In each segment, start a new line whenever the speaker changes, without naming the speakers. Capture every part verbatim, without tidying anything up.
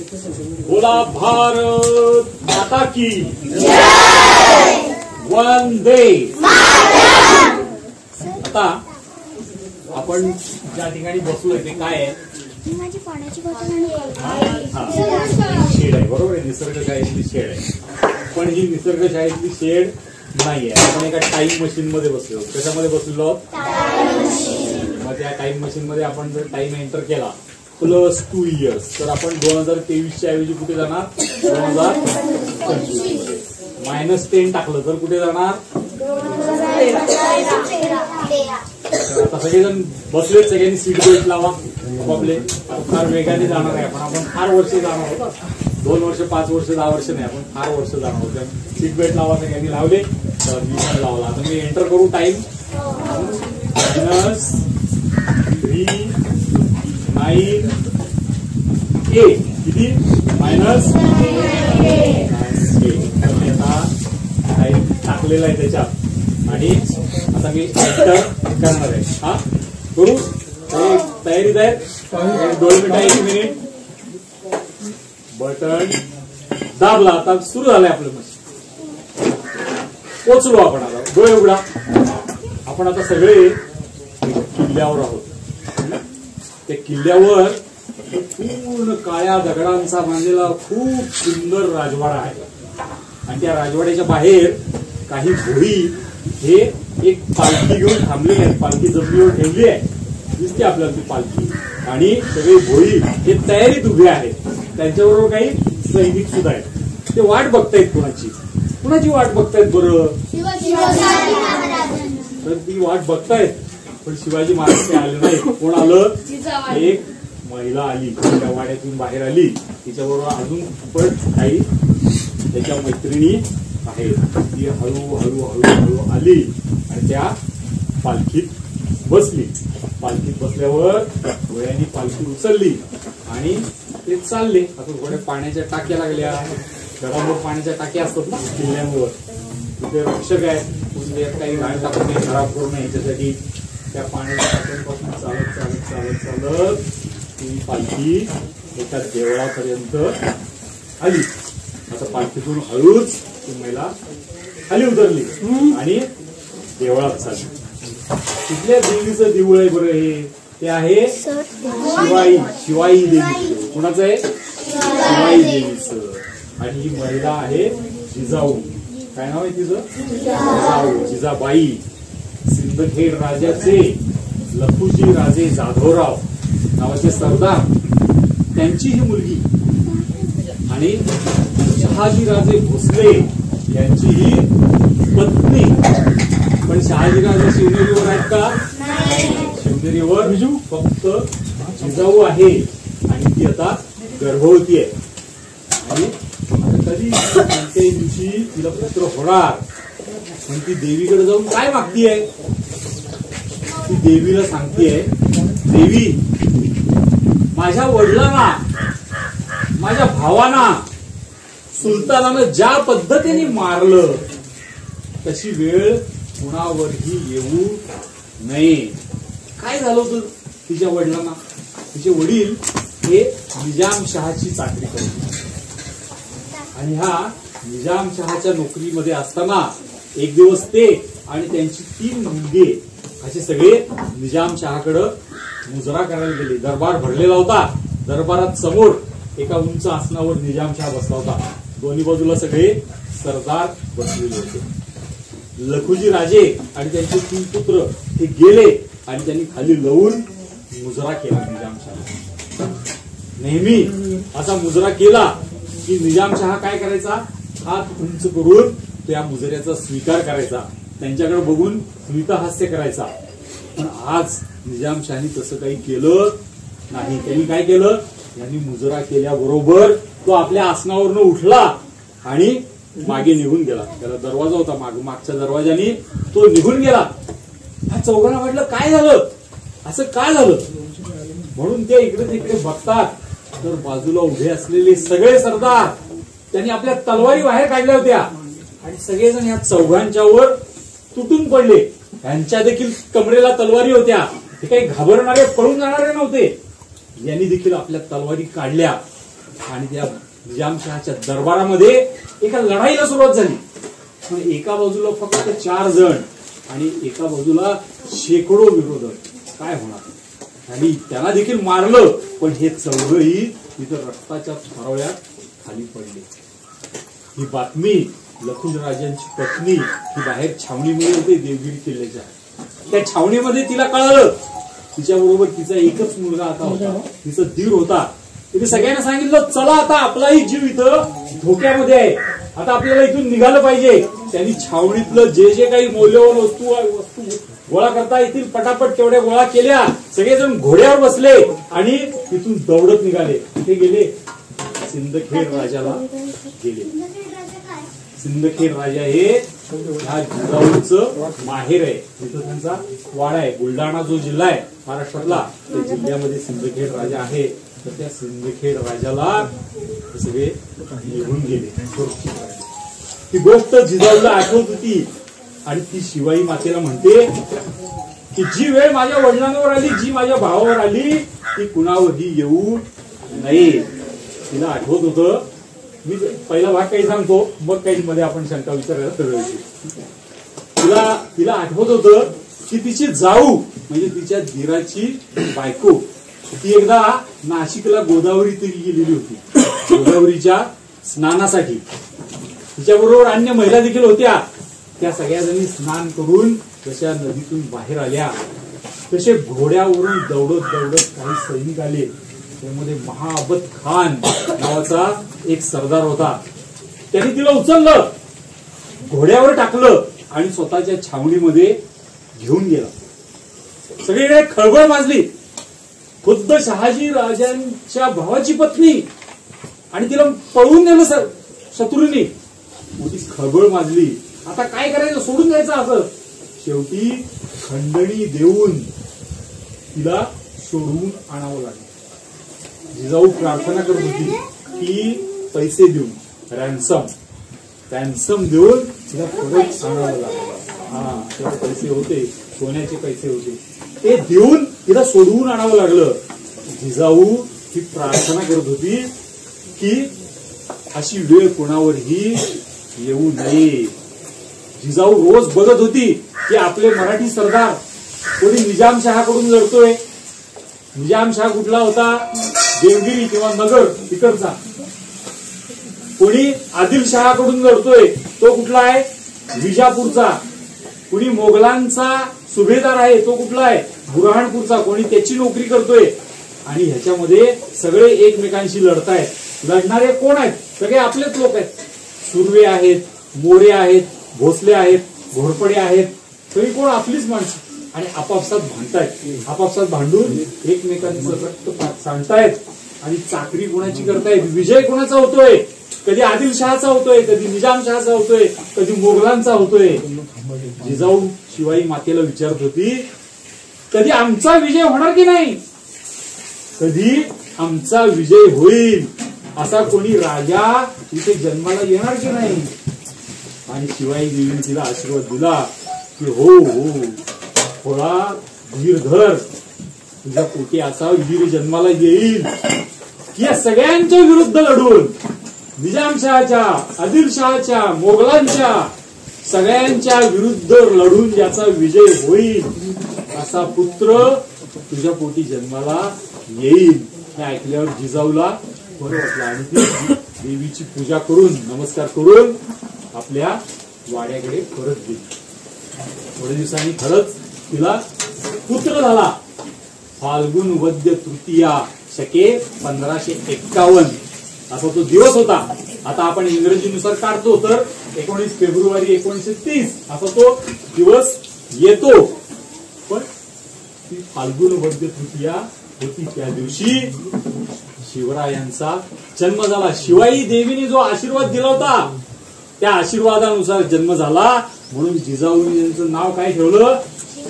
बोला भारत माता की वंदे। आता आपण ज्या ठिकाणी बसलोय ते काय आहे?
माझी पाण्याची बॉटल
शेड आहे, बरोबर आहे. निसर्ग शाळेतली शेड आहे, पण ही निसर्ग शाळेतली शेड नाहीये. आपण एका टाइम मशीन मध्ये बसलो. कशामध्ये बसलो? मग त्या टाइम मशीन मध्ये आपण जर टाइम एंटर केला प्लस टू इयर्स तर आपण दोन हजार तेवीसच्या ऐवजी कुठे जाणार? दोन हजार पंचवीस. मायनस टेन टाकलं तर कुठे जाणार? आता सगळेजण बसलेत, सगळ्यांनी सीट बेल्ट लावा. आपले फार वेगाने जाणार आहे आपण आपण फार वर्ष जाणार आहोत. दोन वर्ष, पाच वर्ष, दहा वर्ष नाही, आपण फार वर्ष जाणार आहोत. सीट बेल्ट लावा. सगळ्यांनी लावले तर मी पण लावला. आता मी एंटर करू time minus three nine eight. किती? मायनस आता टाइम टाकलेला आहे त्याच्यात आणि आता मी एंटर करणार आहे. हा करू तयारी जाईल. दोन मिनिट एक मिनिट बटन दाबला. आता सुरू झालंय आपलं मशीन. पोचलो आपण. आता डोळे उघडा. आपण आता सगळे किल्ल्यावर आहोत. त्या किल्ल्यावर पूर्ण काळ्या दगडांचा बांधलेला खूप सुंदर राजवाडा आहे आणि त्या राजवाड्याच्या बाहेर काही भोई हे एक पालखी घेऊन थांबलेली आहे. पालखी जमिनीवर ठेवली आहे, दिसते आपल्याला ती पालखी. आणि सगळे भोई हे तयारीत उभे आहेत. त्यांच्याबरोबर काही सैनिक सुद्धा आहेत. ते वाट बघतायत. कोणाची कुणाची वाट बघतायत बरं? तर ती वाट बघतायत, पण शिवाजी महाराज ते आले नाही. कोण आलं? एक महिला आली, त्या वाड्यातून बाहेर आली. तिच्याबरोबर अजून पण काही त्याच्या मैत्रिणी आहेत. ती हळू हळू हळू हळू आली आणि त्या पालखीत बसली. पालखीत बसल्यावर घोड्यांनी पालखी उचलली आणि ते चालले. आता घोड्या पाण्याच्या टाक्या लागल्या. घरावर पाण्याच्या टाक्या असतात ना किल्ल्यावर. तिथे रक्षक आहेत, काही घाण टाकू नये, खराब करू नये याच्यासाठी. त्या पाण्याच्या टाक्यांपासून चालत चालत चालत चालत ती पालखी एका देवळापर्यंत आली. आता पालखीतून हळूच ती महिला खाली उतरली आणि देवळात चालली. तिथल्या देवीचं देऊळ आहे बरं हे. ते आहे शिवाई शिवाई देवीचं. कुणाचं आहे? शिवाई देवीचं. आणि ही महिला आहे जिजाऊ. काय नाव आहे तिचं? जिजाऊ, जिजाबाई. सिंदखेड राजाचे लखुजी राजे जाधवराव नावाचे सरदार, त्यांची ही मुलगी. आणि शहाजीराजे भोसले यांची ही पत्नी. पण शहाजीराजे शिवनेरीवर आहेत का? शिवनेरीवर फक्त जिजाऊ आहे आणि ती आता गर्भवती आहे. आणि कधी कोणत्याही दिवशी तिला पुत्र होणार. पण ती देवीकडे जाऊन काय मागतीये? ती देवीला सांगतेय, देवी माझ्या वडिलांना, माझ्या भावांना सुलतानानं ज्या पद्धतीने मारलं तशी वेळ कुणावरही येऊ नये. काय झालं होतं तिच्या वडिलांना? तिचे वडील हे निजामशहाची चाकरी करत आणि ह्या निजामशहाच्या नोकरीमध्ये असताना एक दिवस ते आणि त्यांची तीन मुलगे असे सगळे निजामशहाकडं मुजरा करायला गेले. दरबार भरलेला होता. दरबारात समोर एका उंच आसनावर निजामशहा बसला होता. दोन्ही बाजूला सगळे सरदार बसलेले होते. लखुजी राजे आणि त्यांचे तीन पुत्र हे गेले आणि त्यांनी खाली लवून मुजरा केला निजामशहा. नेहमी असा मुजरा केला की निजामशहा काय करायचा? हात उंच करून त्या मुजऱ्याचा स्वीकार करायचा. त्यांच्याकडे बघून स्मितहास्य करायचा. पण आज निजामशहानी तसं काही केलं नाही. त्यांनी काय केलं? यांनी मुजरा केल्याबरोबर तो आपल्या आसनावरनं उठला आणि मागे निघून गेला. त्याला दरवाजा होता माग, मागच्या दरवाजाने तो निघून गेला. हा चौघांना म्हटलं काय झालं? असं काय झालं? म्हणून ते इकडे तिकडे बघतात तर बाजूला उभे असलेले सगळे सरदार त्यांनी आपल्या तलवारी बाहेर काढल्या होत्या आणि सगळेजण या चौघांच्या वर तुटून पडले. यांच्या देखील कमरेला तलवारी होत्या. हे काही घाबरणारे, पळून जाणारे नव्हते. यांनी देखील आपल्या तलवारी काढल्या आणि त्या निजामशहाच्या दरबारामध्ये एका लढाईला सुरुवात झाली. पण एका बाजूला फक्त चार जण आणि एका बाजूला शेकडो विरोधक. काय होणार? आणि त्यांना देखील मारलं, पण हे चौघही तिथं रक्ताच्या थरोळ्यात खाली पडले. ही बातमी लखुंडराजांची पत्नी ही बाहेर छावणीमध्ये होते देवगिरी किल्ल्याच्या. त्या छावणीमध्ये तिला कळालं. तिच्याबरोबर तिचा एकच मुलगा आता होता, तिचा दीर होता. तिने सगळ्यांना सांगितलं, चला आता आपलाही जीव इथं धोक्यामध्ये आहे, आता आपल्याला इथून निघालं पाहिजे. त्यांनी छावणीतलं जे जे काही मौल्यवान वस्तू वस्तू गोळा करता येतील पटापट तेवढ्या गोळा केल्या. सगळेजण घोड्यावर बसले आणि तिथून दौडत निघाले. कुठे गेले? सिंदखेड राजाला गेले. सिंदखेड राजा हे ह्या जिजाऊचं माहेर आहे, तिथं त्यांचा वाडा आहे. बुलढाणा जो जिल्हा आहे महाराष्ट्रातला, त्या जिल्ह्यामध्ये सिंदखेड राजा आहे. तर त्या सिंदखेड राजाला सगळे निघून गेले. ही गोष्ट जिजाऊला आठवत होती आणि ती शिवाई मातेला म्हणते की जी वेळ माझ्या वडिलांवर आली, जी माझ्या भावावर आली, ती कुणावरही येऊ नये. तिला आठवत होतं. मी पहिला भाग काही सांगतो, मग काही मध्ये आपण शंका विचारायला ठरवायची. तिला तिला आठवत होतं की तिची जाऊ म्हणजे तिच्या दीराची बायको ती एकदा नाशिकला गोदावरी तरी गेलेली होती, गोदावरीच्या स्नानासाठी. तिच्याबरोबर अन्य महिला देखील होत्या. त्या सगळ्या जणी स्नान करून जशा नदीतून बाहेर आल्या तसे घोड्यावरून दौडत दौडत काही सैनिक आले. त्यामध्ये महाबत खान नावाचा एक सरदार होता. त्यांनी तिला उचललं, घोड्यावर टाकलं आणि स्वतःच्या छावणीमध्ये घेऊन गेला. सगळीकडे खळबळ माजली. खुद्द शहाजी राजांच्या भावाची पत्नी आणि तिला पळवून नेलं शत्रूंनी. मोठी खळबळ माजली. आता काय करायचं? सोडून द्यायचं असं. शेवटी खंडणी देऊन तिला सोडवून आणावं लागलं. जिजाऊ प्रार्थना करत होती की पैसे देऊन रॅन्सम रॅन्सम देऊन तिला परत आणावं लागलं. हा, ते पैसे होते, सोन्याचे पैसे होते, ते देऊन तिला सोडवून आणावं लागलं. जिजाऊ ही प्रार्थना करत होती की अशी वेळ कोणावरही येऊ नये. जिजाऊ रोज बघत होती की आपले मराठी सरदार कोणी निजामशहाकडून लढतोय. निजामशहा कुठला होता? देवगिरी किंवा नगर तिकडचा. कोणी आदिलशहाकडून लढतोय, तो कुठला आहे? विजापूरचा. कोणी मोगलांचा सुभेदार आहे, तो कुठला आहे? बुरहाणपूरचा. कोणी त्याची नोकरी करतोय. आणि ह्याच्यामध्ये सगळे एकमेकांशी लढतायत. लढणारे कोण आहेत? सगळे आपलेच लोक आहेत. सुर्वे आहेत, मोरे आहेत, भोसले आहेत, घोरपडे आहेत, सगळी कोण आपलीच माणसं. आणि आपापसात भांडतायत. आपापसात भांडून एकमेकांचं रक्त सांडतायत आणि चाकरी कोणाची करतायत. विजय कोणाचा होतोय? कधी आदिलशहाचा होतोय, कधी निजामशहाचा होतोय, कधी मोगलांचा होतोय. जिजाऊ शिवाई मातेला विचारत होती, कधी आमचा विजय होणार की नाही? कधी आमचा विजय होईल असा कोणी राजा इथे जन्माला येणार की नाही? आणि शिवाई देवीने तिला आशीर्वाद दिला की हो हो थोडा धीर धर, तुझ्या पोटी असा वीर जन्माला येईल की या सगळ्यांच्या विरुद्ध लढून, निजामशहाच्या, आदिलशहाच्या, मोगलांच्या सगळ्यांच्या विरुद्ध लढून ज्याचा विजय होईल असा पुत्र तुझ्या पोटी जन्माला येईल. हे ऐकल्यावर जिजाऊला बरं वाटलं आणि ती देवीची पूजा करून नमस्कार करून आपल्या वाड्याकडे परत गेली. थोड्या दिवसांनी खरंच तिला पुत्र झाला. फाल्गुन वद्य तृतीया शके पंधराशे एक्कावन्न असा तो दिवस होता. आता आपण इंग्रजीनुसार काढतो तर एकोणीस फेब्रुवारी एकोणीसशे तीस असा तो दिवस येतो. पण ती फाल्गुन वद्य तृतीया होती. त्या दिवशी शिवरायांचा जन्म झाला. शिवाई देवीने जो आशीर्वाद दिला होता त्या आशीर्वादानुसार जन्म झाला. म्हणून जिजाऊने यांचं नाव काय ठेवलं?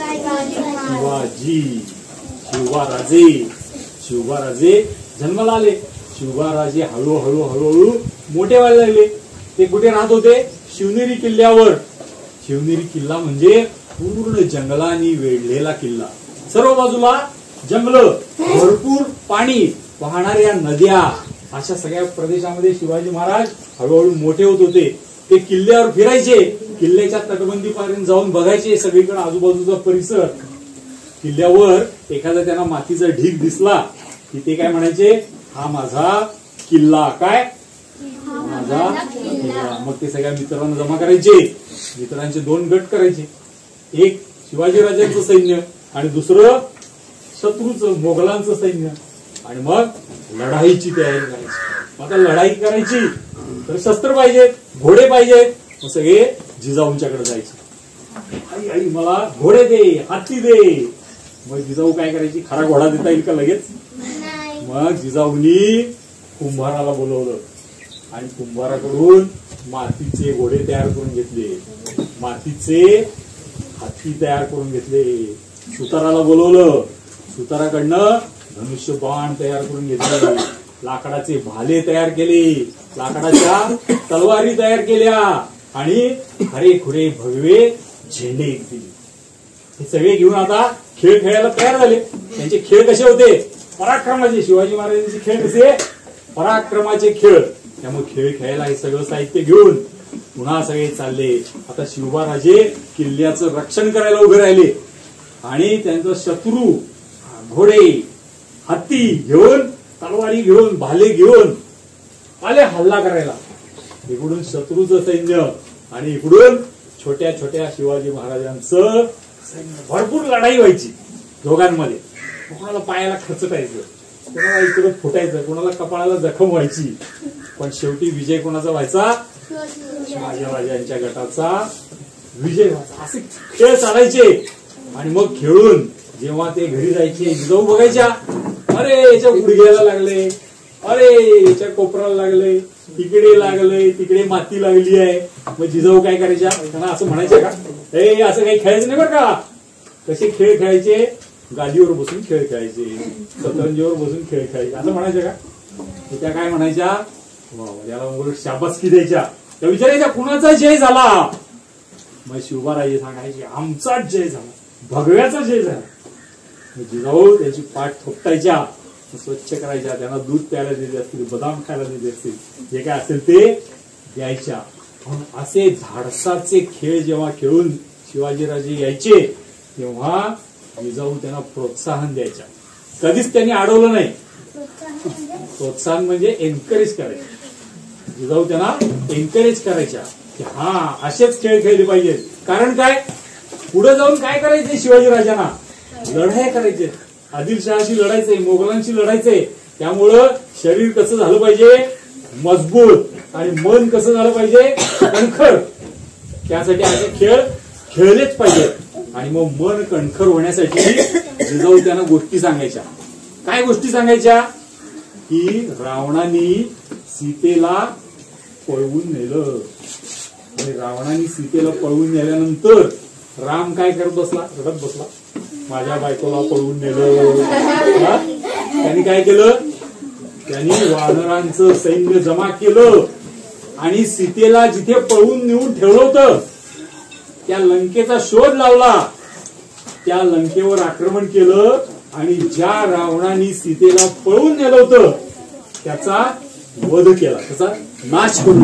शिवाजी. शिवबाराजे. शिवबाराजे जन्माला आले. शिवबाराजे हळूहळू हळूहळू मोठे व्हायला लागले. ते कुठे राहत होते? शिवनेरी किल्ल्यावर. शिवनेरी किल्ला म्हणजे पूर्ण जंगलांनी वेढलेला किल्ला. सर्व बाजूला जंगल, भरपूर पाणी, वाहणाऱ्या नद्या, अशा सगळ्या प्रदेशामध्ये शिवाजी महाराज हळूहळू मोठे होत होते. ते किल्ल्यावर फिरायचे, किल्ल्याच्या तटबंदीपर्यंत जाऊन बघायचे सगळीकडे आजूबाजूचा परिसर. किल्ल्यावर एखादा त्यांना मातीचा ढीग दिसला की ते काय म्हणायचे, हा माझा किल्ला. काय माझा किल्ला. मग ते सगळ्या मित्रांना जमा करायचे. मित्रांचे दोन गट करायचे, एक शिवाजीराजांचं सैन्य आणि दुसरं शत्रूचं मोगलांचं सैन्य. आणि मग लढाईची तयारी करायची. आता लढाई करायची तर शस्त्र पाहिजेत, घोडे पाहिजेत. मग सगळे जिजाऊंच्याकडे जायचे, आई आई मला घोडे दे, हत्ती दे. मग जिजाऊ काय करायची, खरा घोडा देता येईल का लगेच? मग जिजाऊनी कुंभाराला बोलवलं आणि कुंभाराकडून मातीचे घोडे तयार करून घेतले, मातीचे हत्ती तयार करून घेतले. सुताराला बोलवलं, सुताराकडनं धनुष्य बाण तयार करून घेतले, लाकडाचे भाले तयार केले, लाकडाच्या तलवारी तयार केल्या आणि खरे खुरे भगवे झेंडे दिले. हे सगळे घेऊन आता खेळ खेळायला तयार झाले. त्यांचे खेळ कसे होते, पराक्रमाचे. शिवाजी महाराजांचे खेळ कसे, पराक्रमाचे खेळ. त्यामुळे खेळ खेळायला हे सगळं साहित्य घेऊन पुन्हा सगळे चालले. आता शिवबाराजे किल्ल्याचं रक्षण करायला उभे राहिले आणि त्यांचा शत्रू घोडे हत्ती घेऊन, तलवारी घेऊन, भाले घेऊन आले हल्ला करायला. इकडून शत्रूचं सैन्य आणि इकडून छोट्या छोट्या शिवाजी महाराजांचं सैन्य. भरपूर लढाई व्हायची दोघांमध्ये. कोणाला पायाला खचटायचं, कोणाला इकडं फुटायचं, कोणाला कपाळाला जखम व्हायची. पण शेवटी विजय कोणाचा व्हायचा, शिवाजीराजांच्या गटाचा विजय व्हायचा. असे खेळ चालायचे. आणि मग खेळून जेव्हा ते घरी जायचे, जिजाऊ बघायच्या, अरे याच्या गुडघ्याला लागले, अरे याच्या कोपराला लागले, तिकडे लागले, तिकडे माती लागली आहे. मग जिजाऊ काय करायच्या, त्यांना असं म्हणायचं का, हे असं काही खेळायचं नाही बरं का. कसे खेळ खेळायचे, गादीवर बसून खेळ खेळायचे, सतरंजीवर बसून खेळ खेळायचे असं म्हणायचं का. त्या काय म्हणायच्या, याला उलट शाबासकी द्यायच्या. त्या विचारायच्या कुणाचा जय झाला. मग शिवबाराजे सांगायचे आमचाच जय झाला, भगव्याचा जय झाला. जिजाऊ त्याची पाठ थोपटायच्या, स्वच्छ करायच्या, त्यांना दूध प्यायला दिले असतील, बदाम खायला दिले असतील, जे काय असेल ते द्यायच्या. असे धाडसाचे खेळ जेव्हा खेळून शिवाजीराजे यायचे तेव्हा जिजाऊ त्यांना प्रोत्साहन द्यायच्या. कधीच त्यांनी अडवलं नाही. प्रोत्साहन म्हणजे एनकरेज करायचं. जिजाऊ त्यांना एनकरेज करायच्या की हा असेच खेळ खेळले पाहिजेत. कारण काय, पुढे जाऊन काय करायचे, शिवाजीराजांना लढाई करायचे, आदिलशहाशी लढायचंय, मोगलांशी लढायचंय. त्यामुळं शरीर कसं झालं पाहिजे, मजबूत, आणि मन कसं झालं पाहिजे, कणखर. त्यासाठी असे खेळ खेळलेच पाहिजे. आणि मग मन कणखर होण्यासाठी जिजाऊ त्यांना गोष्टी सांगायच्या. काय गोष्टी सांगायच्या, की रावणाने सीतेला पळवून नेलं. आणि रावणाने सीतेला पळवून नेल्यानंतर राम काय करत बसला, रडत बसला, माझ्या बायकोला पळवून नेलं. त्यांनी काय केलं, त्यांनी वानरांचं सैन्य जमा केलं आणि सीतेला जिथे पळवून नेऊन ठेवलं होतं त्या लंकेचा शोध लावला. त्या लंकेवर आक्रमण केलं आणि ज्या रावणाने सीतेला पळवून नेलं होतं त्याचा वध केला, त्याचा नाश करून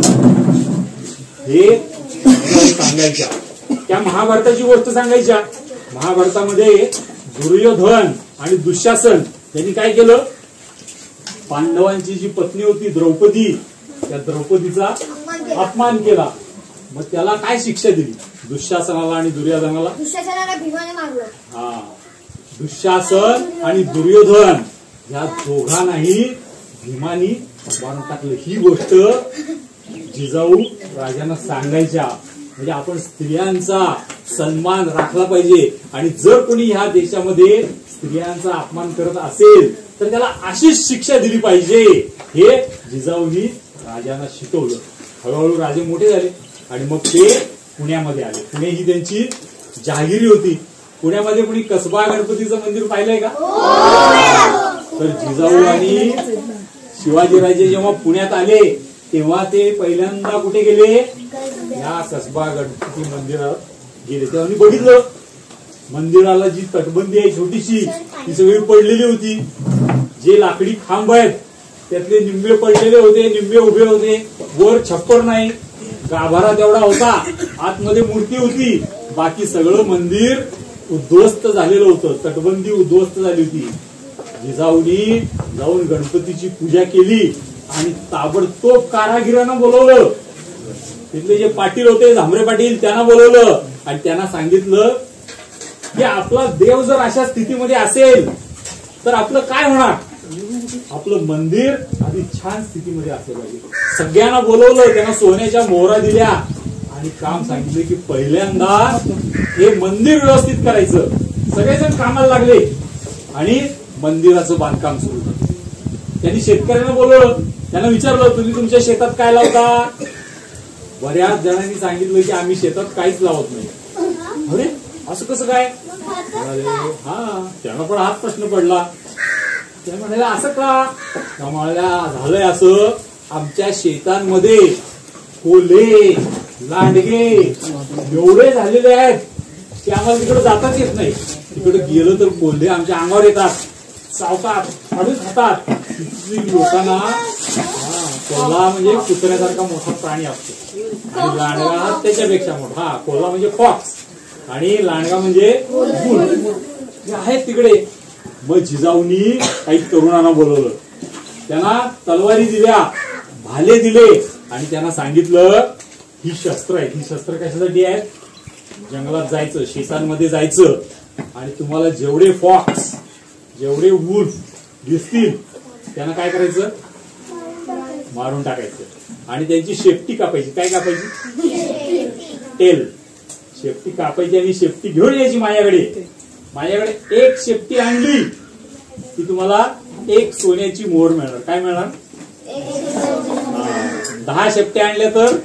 हे सांगायच्या. त्या महाभारताची गोष्ट सांगायच्या. महाभारतामध्ये दुर्योधन आणि दुःशासन यांनी काय केलं, पांडवांची जी पत्नी होती द्रौपदी, त्या द्रौपदीचा अपमान केला. मग त्याला काय शिक्षा दिली, दुःशासनाला आणि दुर्योधनाला.
दुःशासनाला भीमाने मारलं.
हा, दुःशासन आणि दुर्योधन या दोघांनाही भीमानी मारून टाकलं. ही गोष्ट जिजाऊ राजांना सांगायच्या. म्हणजे आपण स्त्रियांचा सन्मान राखला पाहिजे. आणि जर कोणी ह्या देशामध्ये स्त्रियांचा अपमान करत असेल तर त्याला अशीच शिक्षा दिली पाहिजे. हे जिजाऊनी राजांना शिकवलं. हळूहळू राजे मोठे झाले आणि मग ते पुण्यामध्ये आले. पुणे ही त्यांची जहागिरी होती. पुण्यामध्ये कोणी कसबा गणपतीचं मंदिर पाहिलंय का? तर जिजाऊ आणि शिवाजीराजे जेव्हा पुण्यात आले तेव्हा ते पहिल्यांदा कुठे गेले, या कसबा गणपती मंदिरात गेले. तेव्हा मी बघितलं मंदिराला जी तटबंदी आहे छोटीशी ती सगळी पडलेली होती. जे लाकडी खांब आहेत त्यातले निम्मे पडलेले होते, निम्मे उभे होते, वर छप्पर नाही, गाभारा तेवढा होता, आतमध्ये मूर्ती होती, बाकी सगळं मंदिर उद्ध्वस्त झालेलं होतं, तटबंदी उद्ध्वस्त झाली होती. जिजाऊनी जाऊन गणपतीची पूजा केली आणि ताबडतोब कारागिरांना बोलवलं. तिथले जे पाटील होते, झांबरे पाटील, त्यांना बोलवलं आणि त्यांना सांगितलं की आपला देव जर अशा स्थितीमध्ये असेल तर आपलं काय होणार, आपलं मंदिर आधी छान स्थितीमध्ये असलं पाहिजे. सगळ्यांना बोलवलं, त्यांना सोन्याच्या मोहरा दिल्या आणि काम सांगितलं की पहिल्यांदा हे मंदिर व्यवस्थित करायचं. सगळेजण कामाला लागले आणि मंदिराचं बांधकाम सुरू झालं. त्यांनी शेतकऱ्यांना बोलवलं, त्यांना विचारलं तुम्ही तुमच्या शेतात काय लावता. बऱ्याच जणांनी सांगितलं की आम्ही शेतात काहीच लावत नाही. अरे असं कसं काय, हा त्यांना पण हाच प्रश्न पडला. त्या म्हणाल्या असं का, त्या म्हणाल्या झालंय असं, आमच्या शेतांमध्ये कोल्हे लांडगे एवढे झालेले आहेत की आम्हाला तिकडे जाताच येत नाही. तिकडे गेलं तर कोल्हे आमच्या अंगावर येतात, चावतात, फाडून खातात. लोकांना कोल्हा म्हणजे कुत्र्यासारखा मोठा प्राणी असतो आणि लांडगा त्याच्यापेक्षा मोठा. हा कोल्हा म्हणजे फॉक्स आणि लांडगा म्हणजे बुल आहेत तिकडे. मग जिजाऊनी काही तरुणांना बोलवलं, त्यांना तलवारी दिल्या, भाले दिले आणि त्यांना सांगितलं ही शस्त्र आहेत. ही शस्त्र कशासाठी आहेत, जंगलात जायचं, शेतांमध्ये जायचं आणि तुम्हाला जेवढे फॉक्स जेवढे वुल्फ दिसतील त्यांना काय करायचं, मारून टाकायचं आणि त्यांची शेपटी कापायची. काय कापायची, टेल. शेपटी कापायची आणि शेपटी घेऊन यायची माझ्याकडे. माझ्याकडे एक शेपटी आणली की तुम्हाला एक सोन्याची मोहर मिळणार. काय मिळणार, दहा शेपट्या आणल्या तर,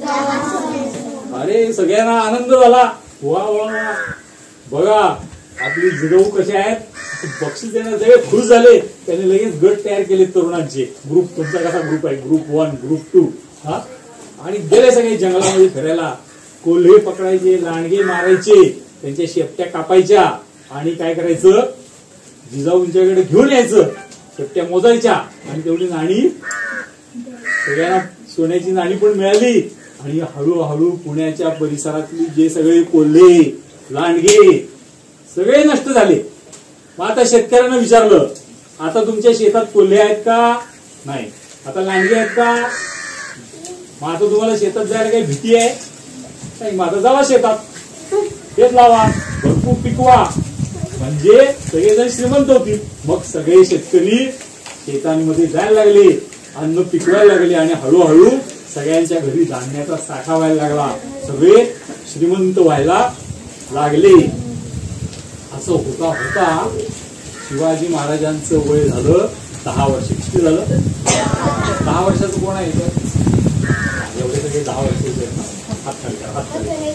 अरे सगळ्यांना आनंद झाला. वा वा बघा आपली जिजाऊ कसे आहेत, बक्षीस देण्यात सगळे खुश झाले. त्यांनी लगेच गट तयार केले तरुणांचे. ग्रुप, तुमचा कसा ग्रुप आहे, ग्रुप वन, ग्रुप टू, हा आणि गेले सगळे जंगलामध्ये फिरायला. कोल्हे पकडायचे, लांडगे मारायचे, त्यांच्या शेपट्या कापायच्या आणि काय करायचं, जिजाऊंच्याकडे घेऊन यायचं. शेपट्या मोजायच्या आणि तेवढी नाणी, सगळ्यांना सोन्याची नाणी पण मिळाली आणि हळूहळू पुण्याच्या परिसरातली जे सगळे कोल्हे लांडगे सगळे नष्ट झाले. मग आता शेतकऱ्यांना विचारलं, आता तुमच्या शेतात कोल्हे आहेत का, नाही. आता लांडगे आहेत का, मग आता तुम्हाला शेतात जायला काही भीती आहे, नाही. मग आता जावा शेतात, तेच लावा, भरपूर पिकवा, म्हणजे सगळेजण श्रीमंत होतील. मग सगळे शेतकरी शेतांमध्ये जायला लागले, अन्न पिकवायला लागले आणि हळूहळू सगळ्यांच्या घरी धान्याचा साठा व्हायला लागला. सगळे श्रीमंत व्हायला लागले. असं होता होता शिवाजी महाराजांचं वय झालं दहा वर्ष. किती झालं, दहा वर्षाचं कोण आहे एवढे सगळे दहा वर्षाचे आहेत ना, हात खाली करा, हात खाली.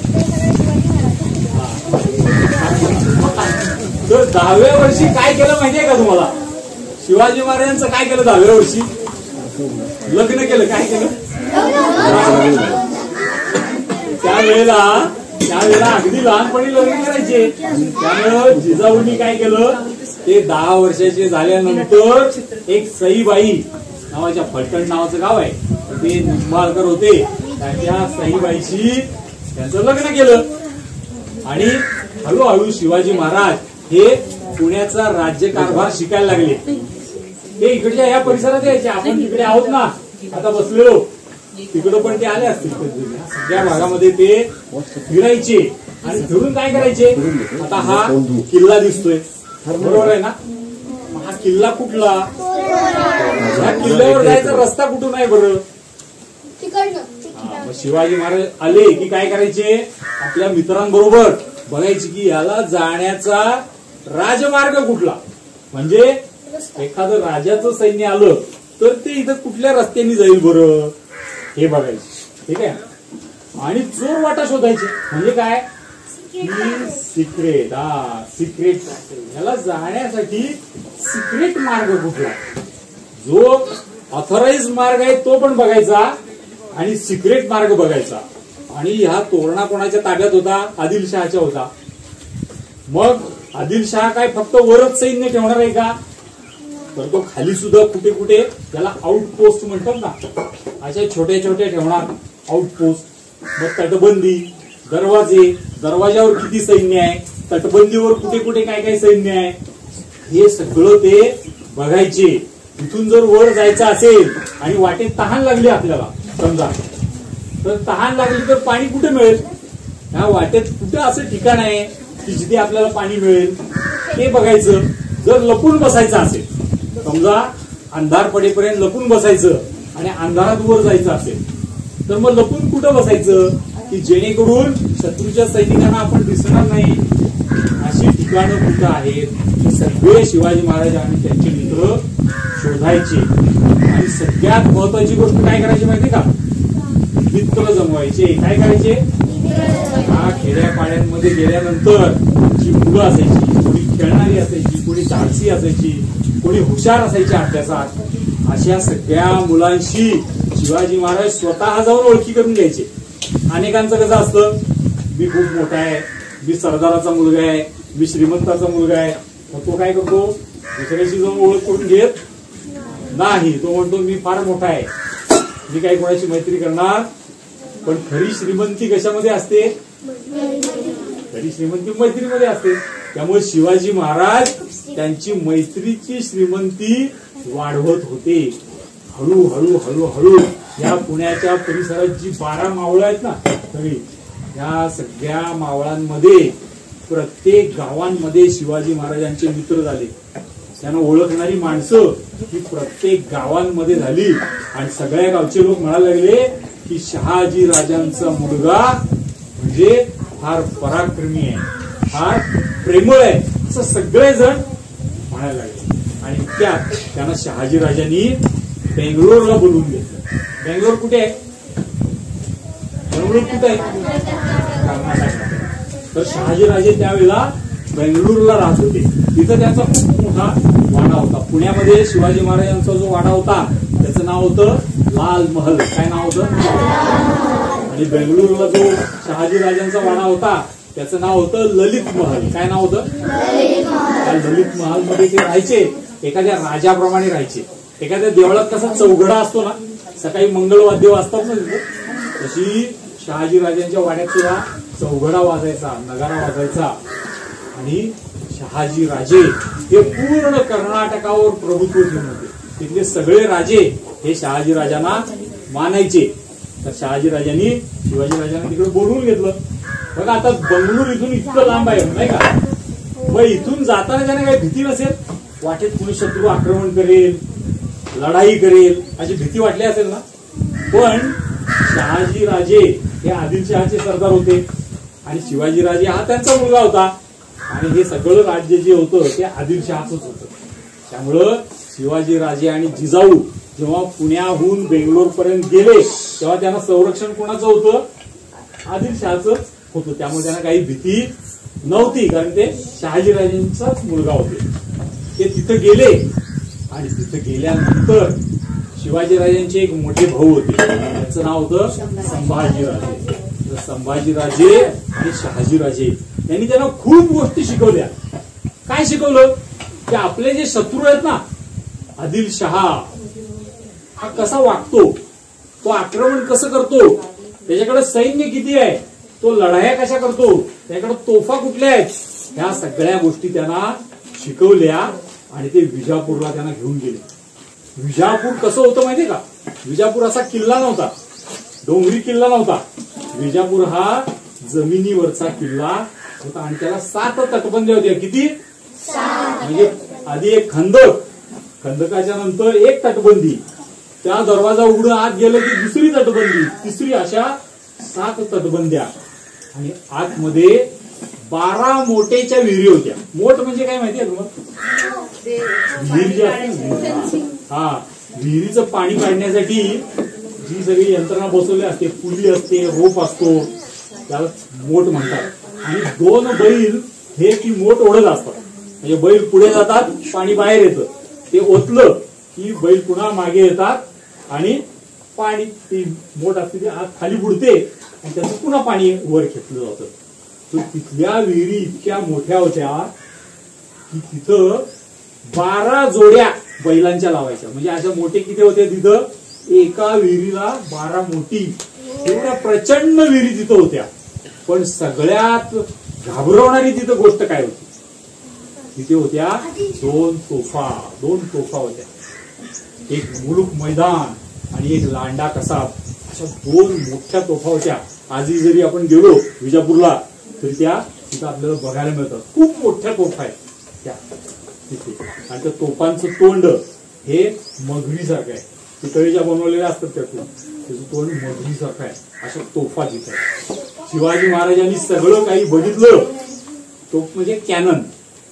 तर दहाव्या वर्षी काय केलं माहितीये का तुम्हाला, शिवाजी महाराजांचं काय केलं दहाव्या वर्षी, लग्न केलं. काय केलं त्यावेळेला, त्यावेळेला अगदी लहानपणी लग्न करायचे. त्यामुळं जिजाऊंनी काय केलं, ते दहा वर्षाचे झाल्यानंतर एक सईबाई नावाच्या, फलटण नावाचं गाव आहे, ते निंबाळकर होते, त्यांच्या सईबाईशी त्यांचं लग्न केलं. आणि हळूहळू शिवाजी महाराज हे पुण्याचा राज्यकारभार शिकायला लागले. ते इकडच्या या परिसरात यायचे. आपण तिकडे आहोत ना आता बसलेलो, तिकडं पण ते आले असतील. सगळ्या भागामध्ये ते फिरायचे आणि फिरून काय करायचे, आता हा किल्ला दिसतोय बरोबर आहे ना, हा किल्ला कुठला, ह्या किल्ल्यावर जायचा रस्ता कुठून आहे बरं. मग शिवाजी महाराज आले की काय करायचे, आपल्या मित्रांबरोबर बघायचे की याला जाण्याचा राजमार्ग कुठला, म्हणजे एखादं राजाचं सैन्य आलं तर ते इथं कुठल्या रस्त्याने जाईल बरं हे बघायचे. ठीक आहे. आणि चोर वाटा शोधायचे, म्हणजे काय, सिक्रेट. हा सिक्रेट, याला जाण्यासाठी सिक्रेट मार्ग कुठला, जो ऑथराइज मार्ग आहे तो पण बघायचा आणि सिक्रेट मार्ग बघायचा. आणि हा तोरणा कोणाच्या ताब्यात होता, आदिलशहाच्या होता. मग आदिलशहा काय फक्त वरच सैन्य ठेवणार आहे का, तर तो खाली सुद्धा कुठे कुठे त्याला आउटपोस्ट म्हणतात ना, अशा छोट्या छोट्या ठेवणार आउटपोस्ट. मग तटबंदी, दरवाजे, दरवाजावर किती सैन्य आहे, तटबंदीवर कुठे कुठे काय काय सैन्य आहे, हे सगळं ते बघायचे. इथून जर वर जायचं असेल आणि वाटेत तहान लागली आपल्याला समजा, तर तहान लागली तर पाणी कुठे मिळेल, ह्या वाटेत कुठे असं ठिकाण आहे की जिथे आपल्याला पाणी मिळेल ते बघायचं. जर लपून बसायचं असेल, समजा अंधार पडेपर्यंत लपून बसायचं आणि अंधारात वर जायचं असेल, तर मग लपून कुठं बसायचं की जेणेकरून शत्रूच्या सैनिकांना आपण दिसणार नाही, अशी ठिकाणं कुठं आहेत सगळे शिवाजी महाराज आणि त्यांचे मित्र शोधायचे. आणि सगळ्यात महत्वाची गोष्ट काय करायची माहिती का, मित्र जमवायचे. काय करायचे, हा खेड्यापाड्यांमध्ये गेल्यानंतर जी मुलं असायची, कोणी खेळणारी असायची, कोणी धाडसी असायची, कोणी हुशार असायची अभ्यासात, अशा सगळ्या मुलांशी शिवाजी महाराज स्वतः जाऊन ओळखी करून घ्यायचे. अनेकांचं कसं असतं, मी खूप मोठा आहे, मी सरदाराचा मुलगा आहे, मी श्रीमंताचा मुलगा आहे, मग तो काय करतो, दुसऱ्याशी जाऊन ओळख करून घेत नाही. तो म्हणतो मी फार मोठा आहे, मी काही कोणाची मैत्री करणार. पण खरी श्रीमंती कशामध्ये असते, खरी श्रीमंती मैत्रीमध्ये असते. त्यामुळे शिवाजी महाराज त्यांची मैत्रीची श्रीमंती वाढवत होते. हळूहळू हळूहळू या पुण्याच्या परिसरात जी बारा मावळं आहेत ना सगळी, या सगळ्या मावळांमध्ये प्रत्येक गावांमध्ये शिवाजी महाराजांचे मित्र झाले. त्यांना ओळखणारी माणसं ही प्रत्येक गावांमध्ये झाली. आणि सगळ्या गावचे लोक म्हणायला लागले की शहाजी राजांचा मुलगा म्हणजे फार पराक्रमी आहे, फार प्रेमळ आहे, असं सगळेजण म्हणायला लागले. आणि त्यात त्यांना शहाजी राजांनी बेंगलोरला बोलवून घेतलं. बेंगलोर कुठे आहे, बेंगलोर कुठे आहे, कर्नाटक. तर शहाजी राजे त्यावेळेला बेंगळूरला राहत होते. तिथं त्यांचा खूप मोठा वाडा होता. पुण्यामध्ये शिवाजी महाराजांचा जो वाडा होता त्याचं नाव होतं लाल महल. काय नाव होतं, आणि बेंगळूरला जो शहाजी राजांचा वाडा होता त्याचं नाव होतं ललित महल. काय नाव होतं, त्या ललित महल मध्ये ते राहायचे, एखाद्या राजाप्रमाणे राहायचे. एखाद्या देवळात कसा चौघडा असतो ना, सकाळी मंगळवाद्य वाजतात ना तिथे, तशी शहाजी राजांच्या वाड्यात सुद्धा चौघडा वाजायचा, नगारा वाजायचा. आणि शहाजी राजे हे पूर्ण कर्नाटकावर प्रभुत्व घेऊन होते. तिथले सगळे राजे हे शहाजी राजांना मानायचे. तर शहाजी राजांनी शिवाजी राजांना तिकडे बोलवून घेतलं. बघा आता बंगळूर इथून इतकं लांब आहे नाही का, मग इथून जाताना त्यांना काही भीती नसेल, वाटेत कुणी शत्रू आक्रमण करेल, लढाई करेल अशी भीती वाटली असेल ना. पण शहाजी राजे हे आदिलशहाचे सरदार होते आणि शिवाजी राजे हा त्यांचा मुलगा होता. आणि हे सगळं राज्य जे होतं ते आदिलशहाच होतं. त्यामुळं शिवाजी राजे आणि जिजाऊ जेव्हा पुण्याहून बेंगलोर पर्यंत गेले तेव्हा त्यांना संरक्षण कोणाचं होतं, आदिलशहाचं होतं. त्यामुळे त्यांना काही भीती नव्हती, कारण ते शहाजी राजांचाच मुलगा होते. ते तिथं गेले आणि तिथं गेल्यानंतर शिवाजी राजांचे एक मोठे भाऊ होते, त्याचं नाव होतं संभाजीराजे. संभाजीराजे आणि शहाजीराजे यांनी त्यांना खूप गोष्टी शिकवल्या. काय शिकवलं की आपले जे शत्रू आहेत ना, आदिलशहा हा कसा वागतो, तो आक्रमण कसं करतो, त्याच्याकडे सैन्य किती आहे, तो लढाया कशा करतो, त्याच्याकडे तोफा कुठल्या आहेत, ह्या सगळ्या गोष्टी त्यांना शिकवल्या. आणि ते विजापूरला त्यांना घेऊन गेले. विजापूर कसं होतं माहितीये का, विजापूर असा किल्ला नव्हता, डोंगरी किल्ला नव्हता. विजापूर हा जमिनीवरचा किल्ला होता आणि त्याला सात तटबंद्या होत्या. किती, म्हणजे आधी एक खंदक, खंदकाच्या नंतर एक तटबंदी, त्या दरवाजा उघडून आत गेलं की दुसरी तटबंदी, तिसरी, अशा सात तटबंद्या. आणि आतमध्ये बारा मोठेच्या विहिरी होत्या. मोठ म्हणजे काय माहितीये तुम्हाला, विहीर जी असते, हा विहिरीचं पाणी काढण्यासाठी जी सगळी यंत्रणा बसवली असते, पुली असते, रोप असतो, त्याला मोठ म्हणतात. आणि दोन बैल हे ती मोठ ओढत असतात. म्हणजे बैल पुढे जातात, पाणी बाहेर येतं, ते ओतलं की बैल पुन्हा मागे येतात आणि पाणी, ती मोठ असते ती आत खाली बुडते आणि त्याचं पुन्हा पाणी वर खेचलं जातं. तर तिथल्या विहिरी इतक्या मोठ्या होत्या की तिथं बारा जोड्या बैलांच्या लावायच्या. म्हणजे अशा मोठे किती होते तिथं, एका विहिरीला बारा मोठी, एवढ्या प्रचंड विहिरी तिथं होत्या. पण सगळ्यात घाबरवणारी तिथं गोष्ट काय होती, तिथे होत्या दोन तोफा. दोन तोफा होत्या, एक मुलूक मैदान आणि एक लांडा कसाब. अशा दोन मोठ्या तोफा होत्या. आजही जरी आपण गेलो विजापूरला तरी त्या तिथं आपल्याला बघायला मिळतात. खूप मोठ्या तोफा आहेत त्या तिथे. आणि त्या तोफांचं तोंड हे मगरीसारखं आहे. पितळीच्या बनवलेल्या असतात त्यातून, त्याचं तोंड मगरीसारखं आहे. अशा तोफा तिथे आहेत. शिवाजी महाराजांनी सगळं काही बघितलं, तोफ म्हणजे कॅनन,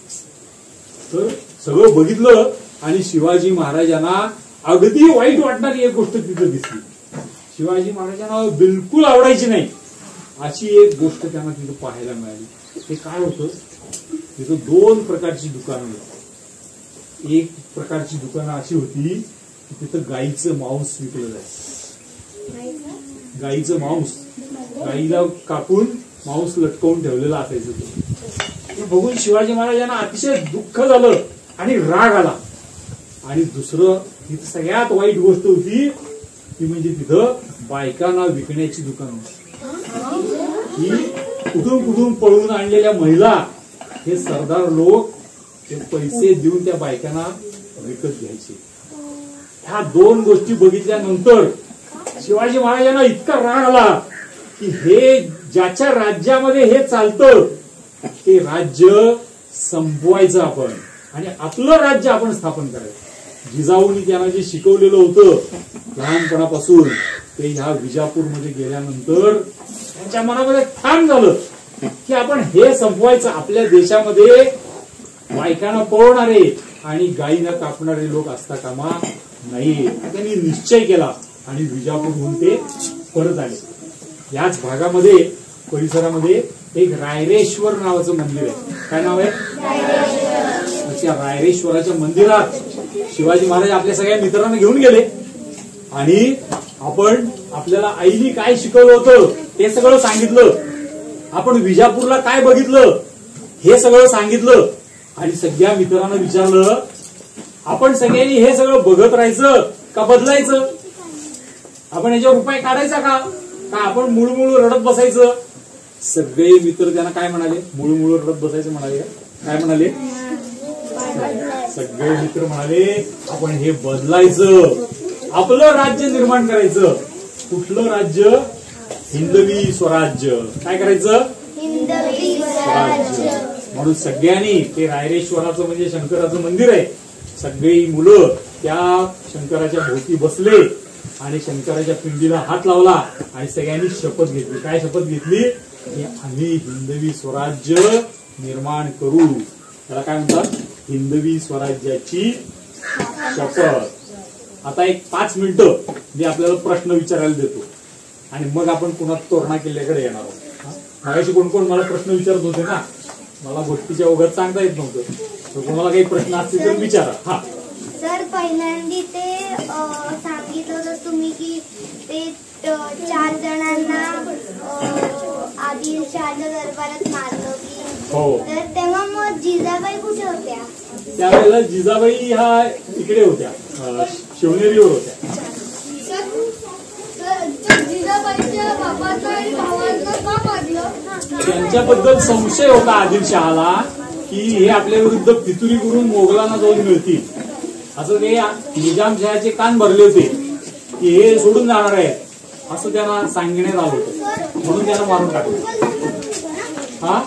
तर सगळं बघितलं. आणि शिवाजी महाराजांना अगदी वाईट वाटणारी एक गोष्ट तिथं दिसली. शिवाजी महाराजांना बिलकुल आवडायची नाही अशी एक गोष्ट त्यांना तिथं पाहायला मिळाली. ते काय होतं, तिथं दोन प्रकारची दुकानं होती. एक प्रकारची दुकानं अशी होती की तिथं गाईचं मांस विकलं जायचं. गाईचं मांस, गाईला कापून मांस लटकवून ठेवलेलं असायचं. ते बघून शिवाजी महाराजांना अतिशय दुःख झालं आणि राग आला. आणि दुसरं तिथं सगळ्यात वाईट गोष्ट होती ती म्हणजे तिथं बायकांना विकण्याची दुकान होती. ही कुठून कुठून पळून आणलेल्या महिला, हे सरदार लोक ते पैसे देऊन त्या बायकांना विकत घ्यायचे. ह्या दोन गोष्टी बघितल्यानंतर शिवाजी महाराजांना इतका राग आला की हे ज्याच्या राज्यामध्ये हे चालतं ते राज्य संपवायचं आपण आणि आपलं राज्य आपण स्थापन करायचं. जिजाऊनी त्यांना जे शिकवलेलं होतं लहानपणापासून ते ह्या विजापूरमध्ये गेल्यानंतर त्यांच्या मनामध्ये ठाम झालं की आपण हे संपवायचं. आपल्या देशामध्ये बायकांना पळवणारे आणि गायीला कापणारे लोक असता कामा नाही. त्यांनी निश्चय केला आणि विजापूरहून ते परत आले. याच भागामध्ये परिसरामध्ये एक रायरेश्वर नावाचं मंदिर आहे. काय नाव आहे? त्या रायरेश्वराच्या मंदिरात शिवाजी महाराज आपल्या सगळ्या मित्रांना घेऊन गेले आणि आपण आपल्याला आईनी काय शिकवलं होतं ते सगळं सांगितलं. आपण विजापूरला काय बघितलं हे सगळं सांगितलं आणि सगळ्या मित्रांना विचारलं आपण सगळ्यांनी हे सगळं बघत राहायचं का बदलायचं, आपण याच्यावर उपाय काढायचा का का आपण मुळमुळ रडत बसायचं. सगळे मित्र त्यांना काय म्हणाले, मुळमुळ रडत बसायचं म्हणाले. काय म्हणाले? सगळे मित्र म्हणाले आपण हे बदलायचं, आपलं राज्य निर्माण करायचं. कुठलं राज्य? हिंदवी स्वराज्य. काय करायचं?
हिंदवी स्वराज्य.
म्हणून सगळ्यांनी ते रायरेश्वराचं म्हणजे शंकराचं मंदिर आहे, सगळी मुलं त्या शंकराच्या भोवती बसले आणि शंकराच्या पिंडीला हात लावला आणि सगळ्यांनी शपथ घेतली. काय शपथ घेतली? की आम्ही हिंदवी स्वराज्य निर्माण करू. त्याला काय म्हणतात? हिंदवी स्वराज्याची शपथ. आता एक पाच मिनिटं मी आपल्याला प्रश्न विचारायला देतो आणि मग आपण पुन्हा तोरणा किल्ल्याकडे येणार आहोत. मागाशी कोण कोण मला प्रश्न विचारत होते ना, मला गोष्टीच्या ओघात सांगता येत नव्हतं, तर कोणाला काही प्रश्न असतील तर विचारा. हा
सर, पहिल्यांदी ते सांगितलं होतं तुम्ही की ते चार जणांना आदिलशहाच्या दरबारात मारलं की,
हो, तर
तेव्हा मग जिजाबाई कुठे होत्या?
त्यावेळेला जिजाबाई ह्या इकडे होत्या, शिवनेरीवर होत्या. त्यांच्याबद्दल संशय होता आदिलशहाला की हे आपल्या विरुद्ध फितुरी करून मोगलांना जाऊन मिळतील, असं ते निजामशहाचे कान भरले होते की हे सोडून जाणार आहे असं त्यांना सांगण्यात आलं होतं, म्हणून त्यांना मारून टाकलं. हा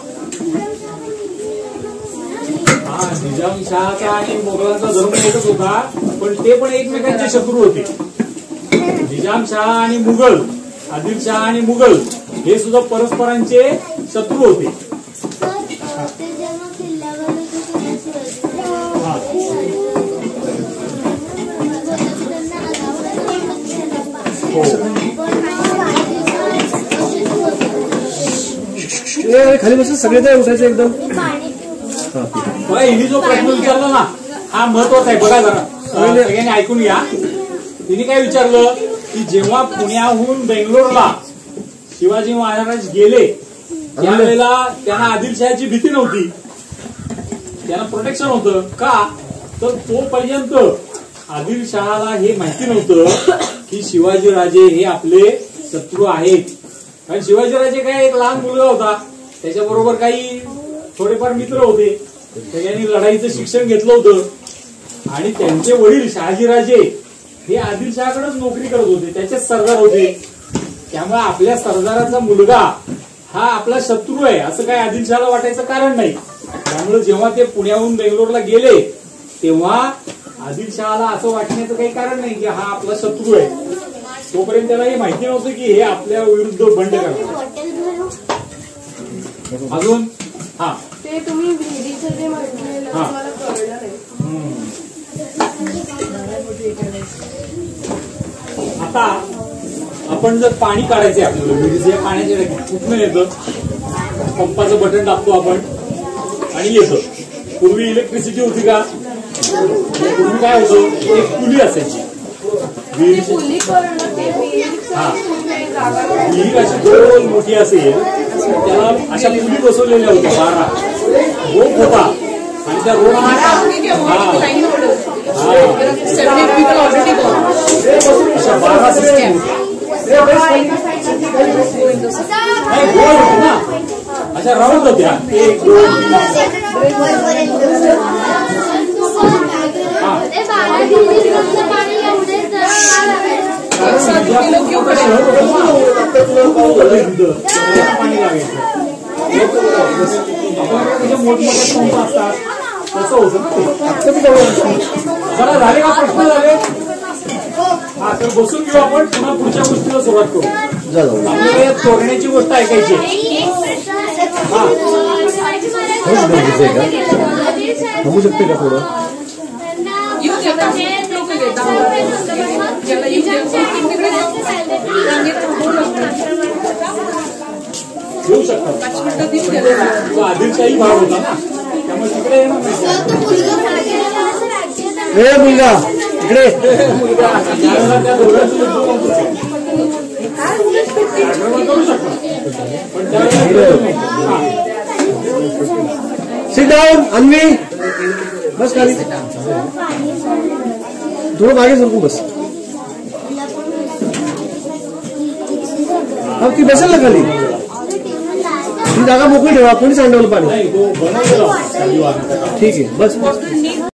हा निजामशहाचा आणि मोगलांचा धर्म एकच होता, पण ते पण एकमेकांचे शत्रू होते. निजामशहा आणि मुघल, आदिलशहा आणि मुघल हे सुद्धा परस्परांचे शत्रू होते.
खाली बसून सगळे काय उठायचं एकदम.
बघा, हिने जो प्रश्न विचारला ना हा महत्वाचा आहे. बघा जरा सगळ्यांनी ऐकून घ्या. तिने काय विचारलं की जेव्हा पुण्याहून बेंगलोरला शिवाजी महाराज गेले त्यावेळेला त्यांना आदिलशहाची भीती नव्हती, त्यांना प्रोटेक्शन होतं. का तर तोपर्यंत आदिलशहाला हे माहिती नव्हतं की शिवाजीराजे हे आपले शत्रू आहेत. कारण शिवाजीराजे काय एक लहान मुलगा होता, त्याच्याबरोबर काही थोडेफार मित्र होते, त्याच्यानी लढाईचं शिक्षण घेतलं होतं. आणि त्यांचे वडील शहाजीराजे हे आदिलशहाकडेच नोकरी करत होते, त्याचेच सरदार होते. त्यामुळे आपल्या सरदाराचा मुलगा हा आपला शत्रू आहे असं काय आदिलशहाला वाटायचं कारण नाही. त्यामुळे जेव्हा ते पुण्याहून बेंगलोरला गेले तेव्हा आदिलशहाला असं वाटण्याचं काही कारण नाही की हा आपला शत्रू आहे. तोपर्यंत त्याला हे माहिती नव्हतं की हे आपल्या विरुद्ध बंड करणार. अजून हा
ते तुम्ही विहिरीचं जे म्हटलेलं मला कळलं नाही.
आता आपण जर पाणी काढायचंय आपल्याला विहिरीचं, पाण्याचे कुठनं येतं, पंपाचं बटन दाबतो आपण आणि येतं. पूर्वी इलेक्ट्रिसिटी होती का? पूर्वी काय होतं, एक पुली असायची विहिरीची. हा विहीर अशी गोल मोठी असेल, त्याला अशा पुली बसवलेल्या होत्या, बारा रोप होता आणि त्या रोप अशा बारा सिस्टीम गोल होती ना, अशा राऊंड होत्या. एक दोन पाणी लागायचं. मोठमोठे पंप असतात तसं होतं ना. जरा झाले का प्रश्न झाले? हा तर बसून घेऊ आपण, पुन्हा पुढच्या गोष्टीला सुरुवात करू. आपल्याला तोरण्याची गोष्ट ऐकायची. हा
थांबू शकते का थोडं?
घेऊ शकतात. तो आदिलशाही भाग होता ना, त्यामुळे तिकडे येणार नाही.
ए मुलगा इकडे.
मुलगा त्या दोघांचं करू शकतो, पण त्यावेळेला
सिट डाऊन. अन्वी बस खाली, थोडं मागे सरकू बस. हा ती बसेल ना खाली, ती जागा मोकळी ठेवा, कोणी सांडवलं पाणी.
नाही तो बनवलेला
ठीक आहे बस.